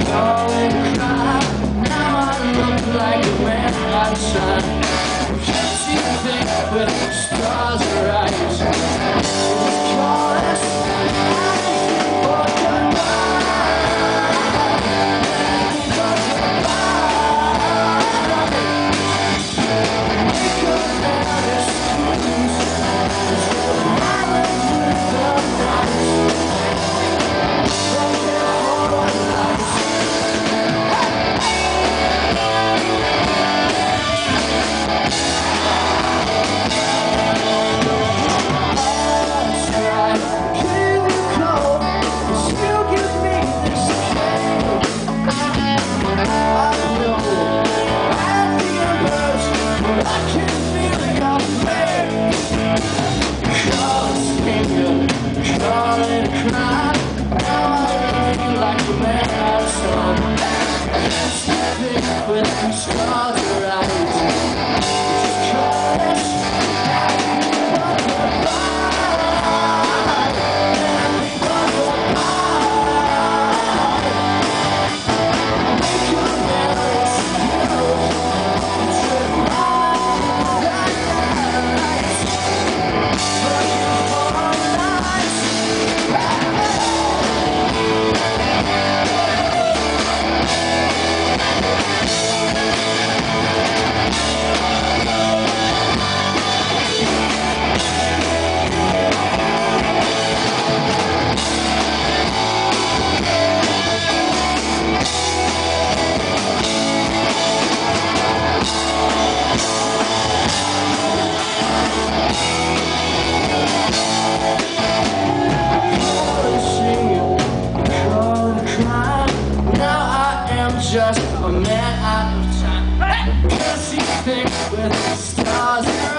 call and cry. Now I look like a man outside. Can't see a thing with stars or eyes. Just call us anything but goodbye. Anything but goodbye. Make up an excuse. With stars or eyes, just call us anything but goodbye. Anything but goodbye. Make your marriage trip all that night. Looking for nights. Just a man out of time. Can't see things with stars.